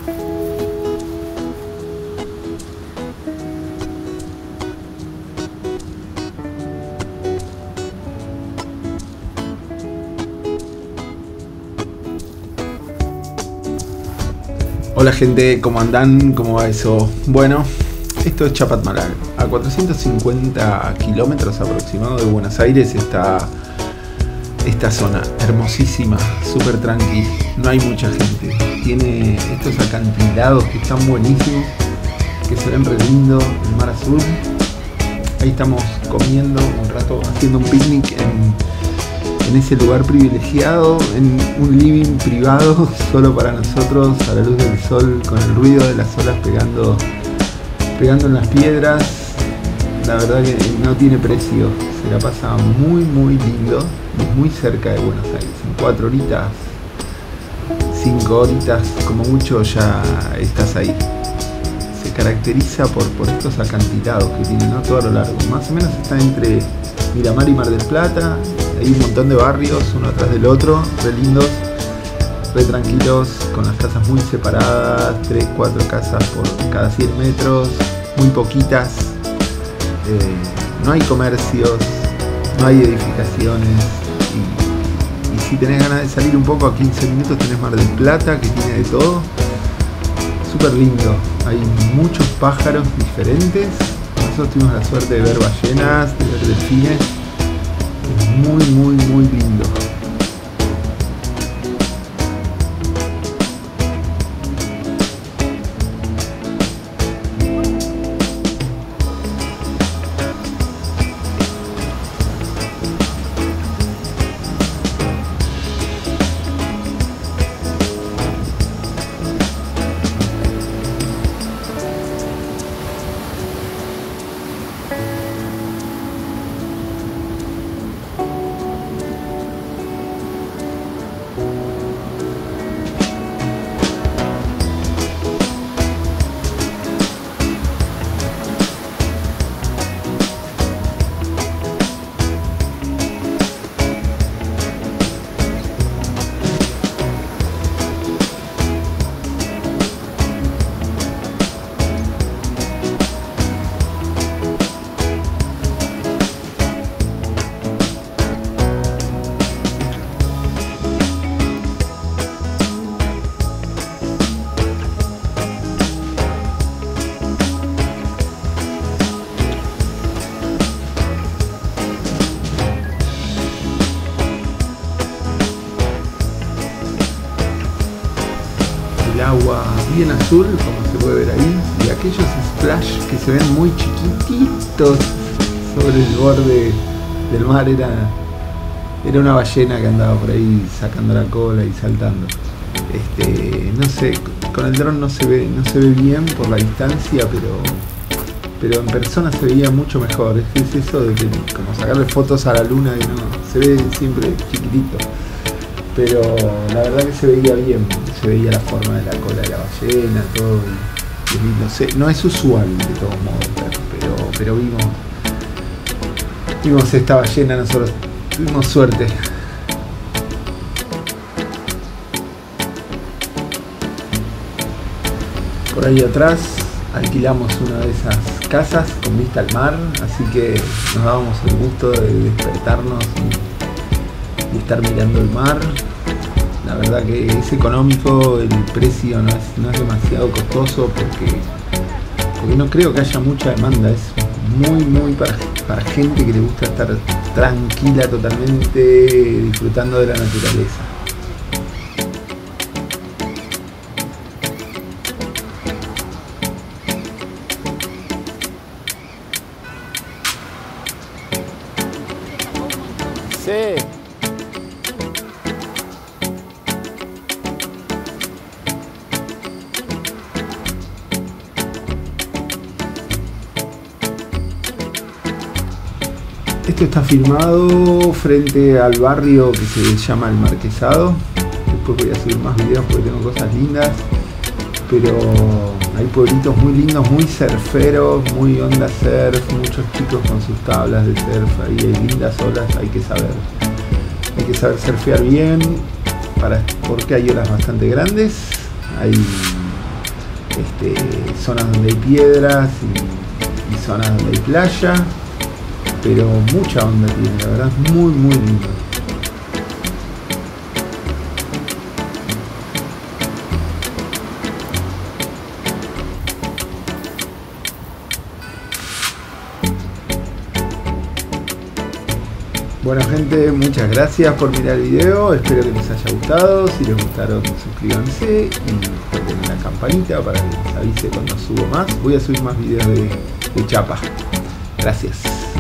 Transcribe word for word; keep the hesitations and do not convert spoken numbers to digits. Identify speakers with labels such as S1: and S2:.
S1: Hola gente, ¿cómo andan? ¿Cómo va eso? Bueno, esto es Chapatmalal. A cuatrocientos cincuenta kilómetros aproximados de Buenos Aires está esta zona hermosísima, súper tranqui. No hay mucha gente. Tiene estos acantilados que están buenísimos, que se ven re lindo, el mar azul. Ahí estamos comiendo un rato, haciendo un picnic en... en ese lugar privilegiado, en un living privado solo para nosotros, a la luz del sol, con el ruido de las olas pegando pegando en las piedras. La verdad que no tiene precio, se la pasa muy muy lindo, es muy cerca de Buenos Aires, en cuatro horitas, cinco horitas como mucho ya estás ahí. Se caracteriza por, por estos acantilados que tiene, ¿no? Todo a lo largo, más o menos está entre Miramar y Mar del Plata. Hay un montón de barrios, uno atrás del otro, re lindos, re tranquilos, con las casas muy separadas, tres, cuatro casas por cada cien metros, muy poquitas, eh, no hay comercios, no hay edificaciones, y, y si tenés ganas de salir un poco, a quince minutos tenés Mar del Plata, que tiene de todo, súper lindo, hay muchos pájaros diferentes, nosotros tuvimos la suerte de ver ballenas, de ver delfines. Muy, muy, muy lindo. Agua bien azul, como se puede ver ahí, y aquellos splash que se ven muy chiquititos sobre el borde del mar. Era, era una ballena que andaba por ahí sacando la cola y saltando. Este, no sé, con el dron no se ve, no se ve bien por la distancia, pero pero en persona se veía mucho mejor. Es que es eso de que como sacarle fotos a la luna y no se ve siempre chiquitito. Pero la verdad que se veía bien, se veía la forma de la cola de la ballena, todo, y, y no sé, no es usual de todos modos, pero, pero vimos, vimos esta ballena, nosotros tuvimos suerte. Por ahí atrás alquilamos una de esas casas con vista al mar, así que nos dábamos el gusto de despertarnos y estar mirando el mar. La verdad que es económico, el precio no es, no es demasiado costoso porque, porque no creo que haya mucha demanda, es muy muy para, para gente que le gusta estar tranquila totalmente, disfrutando de la naturaleza. Sí. Esto está filmado frente al barrio que se llama El Marquesado. Después voy a subir más videos porque tengo cosas lindas. Pero hay pueblitos muy lindos, muy surferos, muy onda surf, muchos chicos con sus tablas de surf, ahí hay lindas olas, hay que saber. Hay que saber surfear bien, para, porque hay olas bastante grandes, hay este, zonas donde hay piedras y, y zonas donde hay playa, pero mucha onda tiene, la verdad es muy muy lindo. Bueno gente, muchas gracias por mirar el video, espero que les haya gustado. Si les gustaron, suscríbanse y toquen la campanita para que les avise cuando subo más. Voy a subir más videos de, de chapa. Gracias.